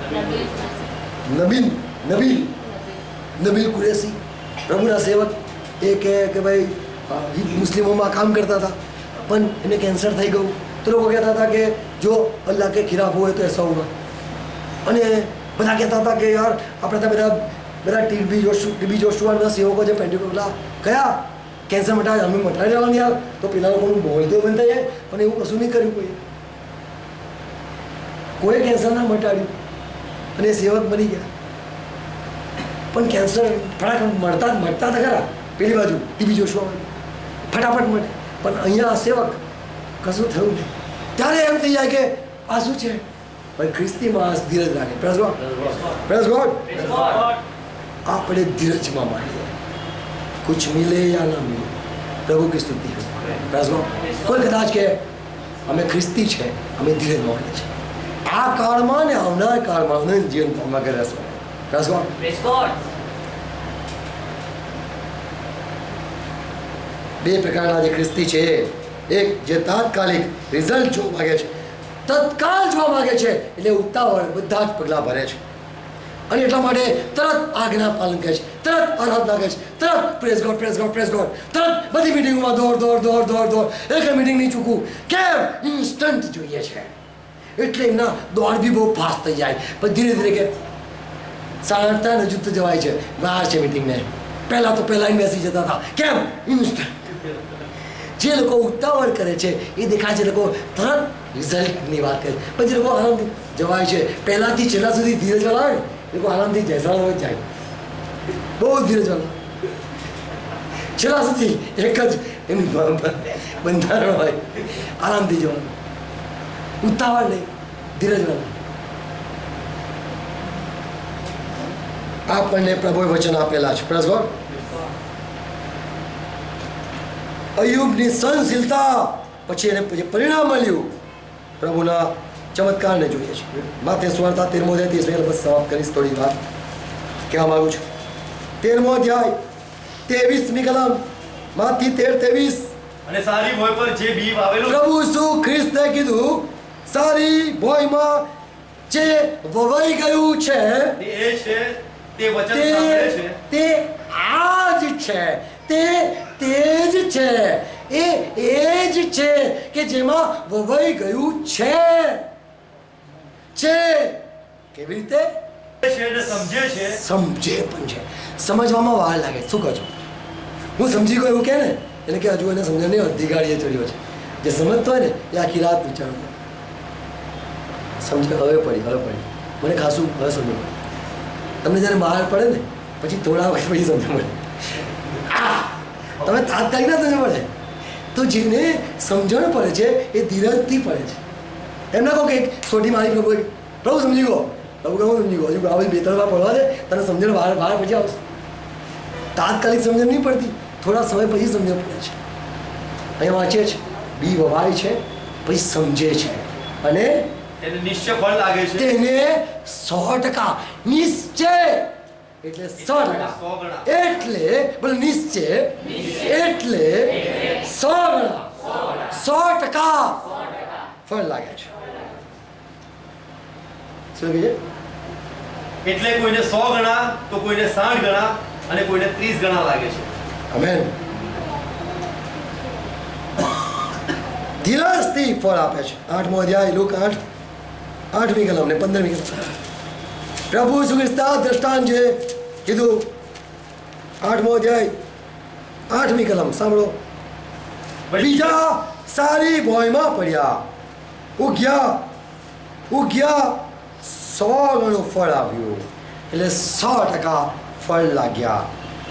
નબીલ નબીલ નબીલ કુરેશી પ્રભુના સેવક. એ કહે કે ભાઈ મુસ્લિમોમાં કામ કરતા હતા, પણ એને કેન્સર થઈ ગયું. તો લોકો કહેતા હતા કે જો અલ્લાહ કે ખિલાફ હોય તો એસા હોગા. અને બધા કહેતા હતા કે યાર આપણે ત્યાં બધા બધા ટીબી જોશુ ટીબી જોશુઆના સેવકો છે પેન્ટિકોસ્ટલ કયા કેન્સર મટાડે, અમે મટાડી લેવાનું યાર. તો પેલા લોકોનું બોલતો બંધ થઈ જાય, પણ એવું કશું નહીં કર્યું કોઈ. કોઈ કેન્સર ના મટાડ્યું અને એ સેવક બની ગયા. પણ કેન્સર ફટાક મળતા મળતા હતા ખરા પેલી બાજુ ટીબી જોશુઆમાં ફટાફટ મળે, પણ અહીંયા સેવક કશું થયું નહીં. ત્યારે એમ થઈ જાય કે આ શું છે ભાઈ? ખ્રિસ્તી માણસ ધીરજ રાખે. Praise God, praise God. આપણે ધીરજમાં માનીએ, કુછ મિલે યા ના મિલે, પ્રભુ કી સ્તુતિ હો. Praise God. કોઈ કદાચ કે અમે ખ્રિસ્તી છે, અમે ધીરજ માનીએ છીએ. આ કાળમાં ને આવનાર કાળમાં અનંત જીવન પામવા કરે રહેશો. Praise God, praise God. બે પ્રકારના જે ખ્રિસ્તી છે, એક જે તાત્કાલિક રિઝલ્ટ જોવા માગે છે, તત્કાલ જોવા માગે છે, એટલે ઉતાવળ બધા જ પગલાં ભરે છે. અને એટલા માટે તરત આજ્ઞા પાલન કરે છે, તરત આરાધના કરે છે, તરત praise God, praise God, praise God, તરત બધી મિટિંગોમાં દોડ દોડ દોડ દોડ દોડ. એક મિટિંગ નહીં ચૂકવું. કેમ? ઇન્સ્ટન્ટ જોઈએ છે. એટલે એમના દોડ બી બહુ ફાસ્ટ થઈ જાય. પણ ધીરે ધીરે કે સાડા આઠ હજુ તો જવાય છે, બહાર છે મિટિંગને. પહેલાં તો પહેલાં બેસી જતા હતા. કેમ? ઇન્સ્ટન્ટ. જે લોકો ઉતાવળ કરે છે એ દેખાય છે લોકો તરત રિઝલ્ટની વાત કરે. પછી લોકો આરામથી જવાય છે. પહેલાંથી છેલ્લા સુધી ધીરજ વાળા આવે ને એ લોકો આરામથી જયસા હોય જાય. બહુ ધીરજ વાળા છેલ્લા સુધી એક જ એનું બંધારણ હોય. આરામથી જવાનું, ઉતાવળ નહીં, ધીરજ વાળા. આપણને પ્રભુએ વચન આપેલા છે. Praise God. અયુબની સહનશીલતા પછી એને જે પરિણામ મળ્યું પ્રભુના ચમત્કારને જોઈએ છીએ. માથે સ્વાર્થા તેરમો અધ્યાય ત્રીસ બસ સમાપ્ત કરીશ. થોડી વાત કહેવા માગું છું. તેરમો અધ્યાય ત્રેવીસમી કલમ માંથી તેર ત્રેવીસ. અને સારી ભોય પર જે બી વાવેલું, પ્રભુ શું ખ્રિસ્તે કીધું, સારી ભોયમાં જે વવાઈ ગયું છે તે એ છે તે વચન સાંભળે છે. તે આ જ છે, તે તે જ છે, એ એ જ છે કે જેમાં વવાઈ ગયું છે. છે કેવી રીતે? છે ને સમજે છે. સમજે પણ છે. સમજવામાં વાર લાગે. શું કહો છો? હું સમજી ગયો એવું કે ને એટલે કે હજુ એને સમજણ નહીં, અડધી ગાડીએ ચડ્યો છે. જે સમજતો હોય ને એ આખી રાત વિચારતો સમજે. હવે પડી હવે પડી મને ખાસું હવે સમજ પડે. તમને જ્યારે બહાર પડે ને પછી થોડા વખત પછી સમજ પડે. તમે તાત્કાલિક ના સમજ પડે. તો જેને સમજણ પડે છે એ ધીરજથી પડે છે. એમ ના કહો કે સોટી મારી પ્રભુ પ્રભુ સમજી ગયો, પ્રભુ કહું સમજી ગયો, હજુ આ બધી બે ત્રણ વાર પડવા દે, તને સમજણ બહાર બહાર પછી આવશે. તાત્કાલિક સમજણ નહીં પડતી, થોડા સમય પછી સમજણ પડે છે. અહીંયા વાંચે છે બી વવાય છે પછી સમજે છે અને તેને નિશ્ચય ફળ લાગે છે. તેને સો ટકા નિશ્ચય એટલે સો ટકા એટલે બોલો નિશ્ચય એટલે સો ગણા સો ટકા ફળ લાગે છે. શું કહે છે? એટલે કોઈને સો ગણા તો કોઈને સાઠ ગણા અને કોઈને ત્રીસ ગણા લાગે છે. આમેન. ધીરજથી ફળ આપે છે. આઠમો અધ્યાય લુક આઠ આઠમી કલમ ને પંદરમી કલમ. પ્રભુ ઈસુ ખ્રિસ્તા દ્રષ્ટાંત છે કીધું. આઠમો અધ્યાય આઠમી કલમ સાંભળો. બીજા સારી ભોયમાં પડ્યા, ઉગ્યા ઉગ્યા સો ગણું ફળ આવ્યું. એટલે સો ટકા ફળ લાગ્યા.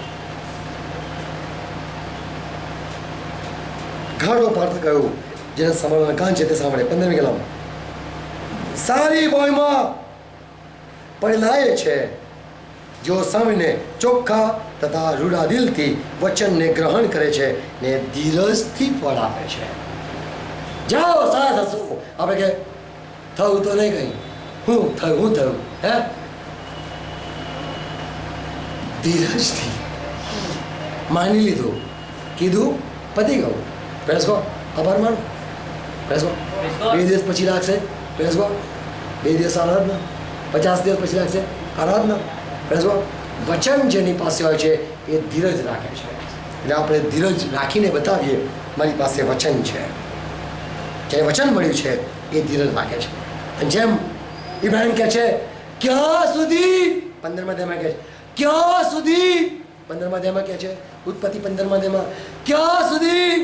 ઘાટો પાર્થ કહ્યું, જેને સાંભળવાનું કાન છે તે સાંભળે. પંદરમી કલમ. સારી ભોયમાં પડેલા એ છે જો સાંભળીને ચોખ્ખા તથા રૂડા દિલથી વચનને ગ્રહણ કરે છે ને ધીરજથી ફળ આપે છે. જાઓ સારા થશો. આપણે કે થયું તો નહીં કઈ, હું થયું હું થયું હે ધીરજથી માની લીધું, કીધું, પતી ગયું. Praise God. આભાર માનો. Praise God. બે દિવસ પછી લાગશે પ્રેસ ગોડ. બે દિવસ આરાધના, પચાસ દિવસ પછી લાગશે આરાધના. Press God. વચન જેની પાસે હોય છે એ ધીરજ રાખે છે. એટલે આપણે ધીરજ રાખીને બતાવીએ મારી પાસે વચન છે, જે વચન મળ્યું છે એ ધીરજ રાખે છે. અને જેમ ઇબ્રાહિમ કહે છે ક્યાં સુધી, પંદરમાં તેમાં કહે છે ક્યાં સુધી, પંદરમાં તેમાં કહે છે ઉત્પત્તિ પંદરમાં તેમાં ક્યાં સુધી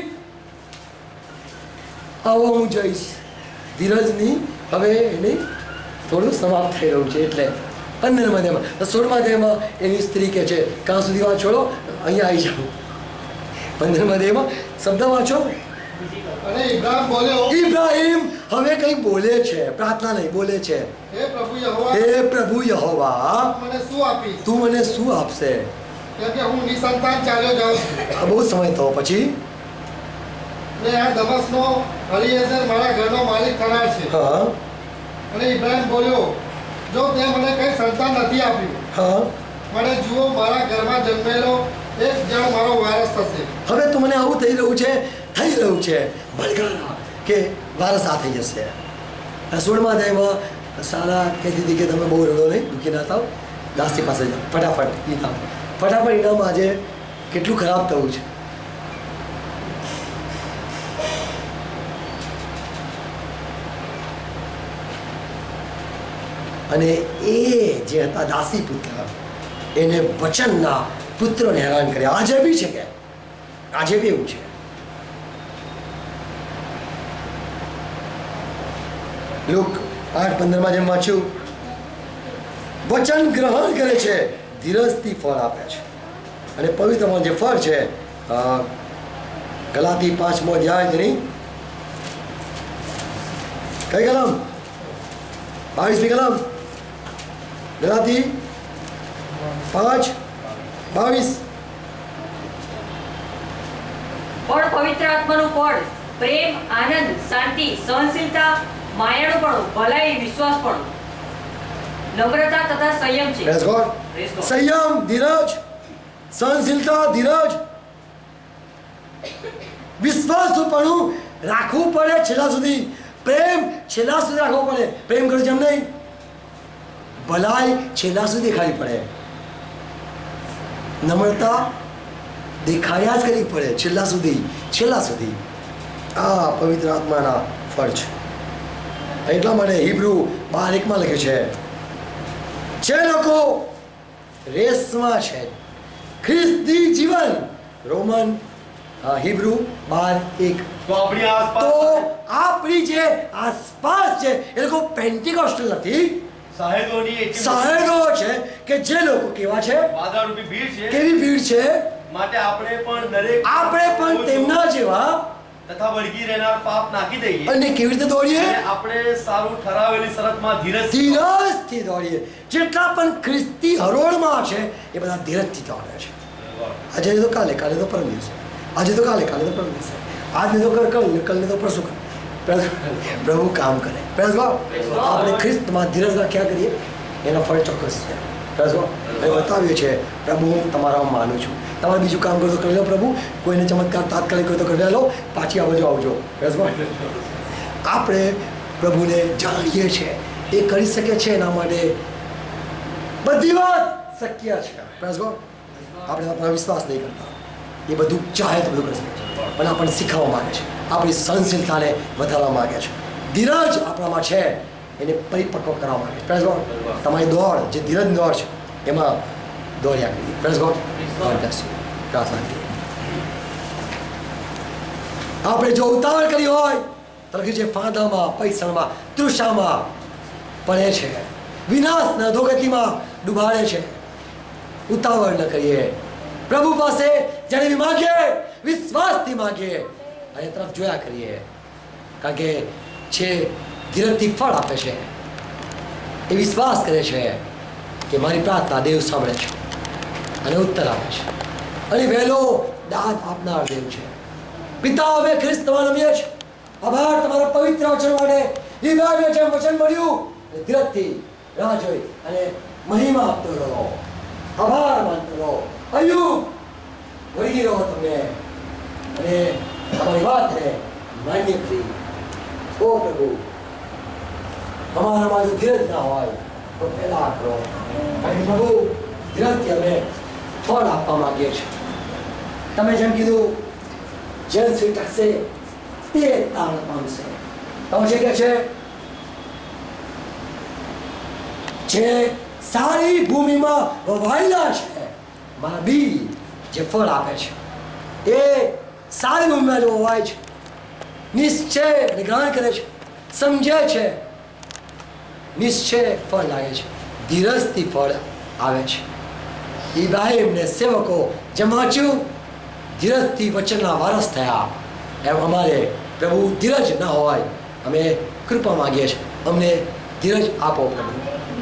આવો હું જઈશ. ધીરજની હવે એની થોડું સમાપ્ત થઈ રહ્યું છે. એટલે પંદરમાં તેમાં સોળમાં તેમાં એની સ્ત્રી કહે છે ક્યાં સુધી વાત છોડો, અહીંયા આવી જાઓ. પંદરમાં તેમાં શબ્દ વાંચો. અને ઇબ્રાહિમ બોલ્યો, ઇબ્રાહિમ હવે કંઈ બોલે છે, પ્રાર્થના નહીં, બોલે છે હે પ્રભુ યહોવા, હે પ્રભુ યહોવા મને શું આપીશ? તું મને શું આપશે? કેમ કે હું નિસંતાન ચાલ્યો જાઉં છું. આ બહુ સમય થયો પછી. ને આ દમસ્કનો અલીએઝર મારા ઘરનો માલિક થનાર છે. હા અને ઇબ્રાહિમ બોલ્યો, જો તે મને કંઈ સંતાન નથી આપ્યું, હા મને જુઓ મારા ઘરમાં જન્મેલો એક જણ મારો વારસ થશે. હવે તો મને આવું થઈ રહ્યું છે, થઈ રહ્યું છે ભડકારા કે વારસ આ થઈ જશે. સોળમાં અધ્યાયમાં સારા કહેતી હતી કે તમે બહુ રડો નહીં, દુઃખી ના થાવ, દાસી પાસે જાઓ, ફટાફટ ઈનામ. ફટાફટ ઈનામ આજે કેટલું ખરાબ થયું છે. અને એ જે હતા દાસી પુત્ર, એને વચનના પુત્રોને હેરાન કર્યા. આજે બી છે કે આજે બી એવું છે. લુક આઠ પંદરમાં જેમ વાંચ્યું, વચન ગ્રહણ કરે છે, ધીરજથી ફળ આપે છે. અને પવિત્રમાં જે ફળ છે ગલાતી પાંચમો અધ્યાય તેની કઈ કલમ? બાવીસમી કલમ. ગલાતી પાંચ બાવીસ. પણ પવિત્ર આત્માનું ફળ પ્રેમ, આનંદ, શાંતિ, સહનશીલતા, માયાળુપણું, ભલાઈ, વિશ્વાસપણું, નમ્રતા તથા સંયમ છે. Praise God. Praise God. સંયમ, ધીરજ, સહનશીલતા, ધીરજ, વિશ્વાસુપણું રાખવું પડે છેલ્લા સુધી. પ્રેમ છેલ્લા સુધી રાખવો પડે. પ્રેમ કરો જેમ નહીં. ભલાઈ છેલ્લા સુધી દેખાડી પડે. નમ્રતા દેખાડ્યા જ કરવી પડે છેલ્લા સુધી, છેલ્લા સુધી. આ પવિત્ર આત્માના ફળ છે. એટલા માટે હિબ્રુ બાર એકમાં લખ્યું છે, જે લોકો રેસમાં છે ખ્રિસ્તી જીવન. રોમન હિબ્રુ બાર એક. તો આપણી આસપાસ તો આપણી જે આસપાસ છે એ લોકો પેન્ટિકોસ્ટલ નથી, સાહેબોની એટલી સાહેબો છે કે જે લોકો કેવા છે, વાદળરૂપી ભીડ છે. કેવી ભીડ છે. માટે આપણે પણ દરેક આપણે પણ તેમના જેવા તથા વળગી રહેનાર પાપ નાખી દઈએ અને કેવી રીતે દોડીએ? અને આપણે સારું ઠરાવેલી શરતમાં ધીરજ ધીરજથી દોડીએ. જેટલા પણ ખ્રિસ્તી હરોળમાં છે એ બધા ધીરજથી દોડે છે. આજે તો કાલે, કાલે તો પરમ દિવસે, આજે તો કાલે, કાલે તો પરમ દિવસે, આજને તો કર કલ કલને તો પરસું કર. પ્રભુ કામ કરે. Praise God. આપણે ખ્રિસ્તમાં ધીરજ રાખ્યા કરીએ એનો ફળ ચોક્કસ છે. Praise God. મેં બતાવ્યું છે પ્રભુ હું તમારામાં માનું છું. તમારે બીજું કામ કરો તો કરી લો પ્રભુ, કોઈને ચમત્કાર તાત્કાલિક કરો તો કરી લો, પાછી આવજો આવજો. Praise God. આપણે પ્રભુને જાણીએ છીએ, એ કરી શકે છે. એના માટે બધી વાત શક્ય છે. Praise God. આપણે આપણા વિશ્વાસ નહીં કરતા, એ બધું ચાહે તો બધું કરી શકે છે, પણ આપણને શીખવવા માંગે છે, આપણી સહનશીલતાને વધારવા માંગે છે, ધીરજ આપણામાં છે એને પરિપક્વ કરવા માંગે છે. Praise God. તમારી દોડ જે ધીરજ દોડ છે એમાં દોડ્યા કરીએ. Praise God. પ્રાર્થના કરીએ. આપણે જો ઉતાવળ કરી હોય તો લખ્યું છે ફાંદામાં, પૈસામાં, તૃષામાં પડે છે, વિનાશના અધોગતિમાં ડૂબાડે છે. ઉતાવળ ન કરીએ. પ્રભુ પાસે જ્યારે બી માગીએ વિશ્વાસથી માગીએ અને તરફ જોયા કરીએ, કારણ કે છે ધીરજથી ફળ આપે છે. એ વિશ્વાસ કરે છે કે મારી પ્રાર્થના દેવ સાંભળે છે અને ઉત્તર આપે છે અને વહેલો દાદ આપનાર દેવ છે. પિતા, અમે ખ્રિસ્તમાં નમીએ છીએ. આભાર તમારા પવિત્ર વચન માટે. લીબાને જેમ વચન મળ્યું અને ધીરજથી રાહ જોઈ અને મહિમા આપતો રહો, આભાર માનતો રહો. અયુબ વળી રહો તમે અને તમારી વાતને માન્ય કરી. ઓ પ્રભુ, અમારામાં જો ધીરજ ના હોય તો પેદા કરો. કારણ કે પ્રભુ ધીરજથી અમે ફળ આપવા માંગીએ છીએ. તમે જેમ કીધું જળ છૂટકશે તે તાણ પામશે. તમે છે કે છે જે સારી ભૂમિમાં વવાયેલા છે મારા બી જે ફળ આપે છે એ સારી ભૂમિમાં જો વવાય છે, નિશ્ચય અને ગ્રહણ કરે છે, સમજે છે, નિશ્ચય ફળ લાગે છે, ધીરજથી ફળ આવે છે. ઇબ્રાહિમને સેવકો જેમ વાંચ્યું ધીરજથી વચનના વારસ થયા, એમ અમારે પ્રભુ ધીરજ ના હોય. અમે કૃપા માગીએ છીએ, અમને ધીરજ આપો પ્રભુ.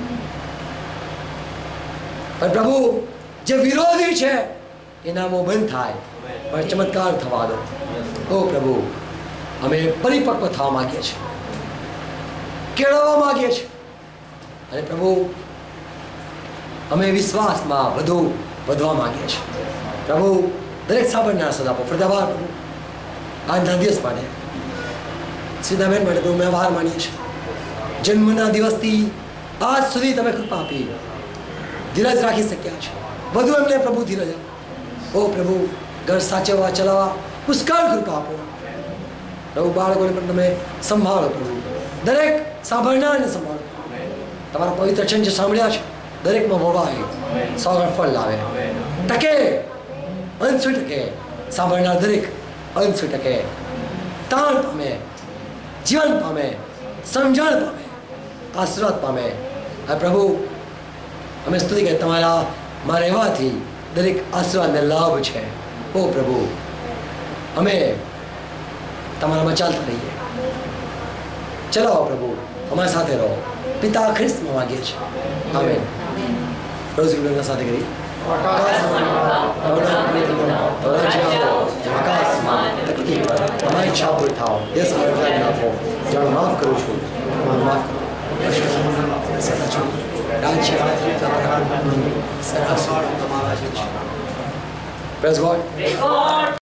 પણ પ્રભુ જે વિરોધી છે એના મોં બંધ થાય, પણ ચમત્કાર થવા દો. ઓ પ્રભુ, અમે પરિપક્વ થવા માંગીએ છીએ, કેળવવા માંગીએ છીએ અને પ્રભુ અમે વિશ્વાસમાં વધુ વધવા માંગીએ છીએ. પ્રભુ દરેક સાંભળનાર સદા આપો. ફરદાવાર પ્રભુ આજના દિવસ માટે સીધાબેન માટે પ્રભુ અમે આભાર માનીએ છીએ. જન્મના દિવસથી આજ સુધી તમે કૃપા આપી, ધીરજ રાખી શક્યા છે. વધુ એમને પ્રભુ ધીરજ આપો. ઓ પ્રભુ ઘર સાચવવા ચલાવવા પુષ્કળ કૃપા આપો. પ્રભુ બાળકોને પણ તમે સંભાળો. પ્રભુ દરેક સાંભળનારને સંભાળો. તમારા પવિત્ર વચન જે સાંભળ્યા છે દરેકમાં વવાય, સૌગણ ફળ લાવે, ટકે, અંશુ ટકે. સાંભળનાર દરેક અંશુ ટકે, તાણ પામે, જીવન પામે, સમજણ પામે, આશીર્વાદ પામે. આ પ્રભુ અમે સ્તુતિ કરીએ તમારા માં રહેવાથી દરેક આશીર્વાદને લાભ છે. ઓ પ્રભુ અમે તમારામાં ચાલતા રહીએ. ચલાવો પ્રભુ, અમારી સાથે રહો. પિતા ખ્રિસ્તમાં માગીએ છીએ. આમેન. રોજ સાથે કરી તમારી ઈચ્છા પૂરી થાવ. યસ આપો. જાણ માફ કરું છું, માફ કરો. Praise God.